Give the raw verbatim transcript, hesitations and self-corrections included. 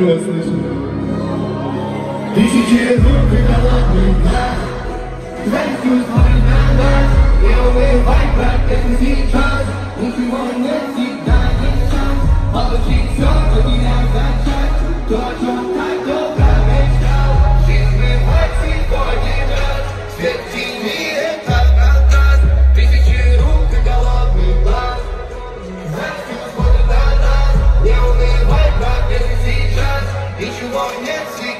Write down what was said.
Хочу вас слышать. Тысячи рук и голодных глаз, зайцу смотрит на нас, не унывай, брат, это сейчас. Ничего нет, всегда есть шанс получить все, потеряв зачать. То, о чем так долго мечтал, жизнь бывает сегодня раз. Свет в тени — это контраст. Тысячи рук и голодных глаз, зайцу смотрит на нас, не унывай, брат, это сейчас. Ничего нет, всегда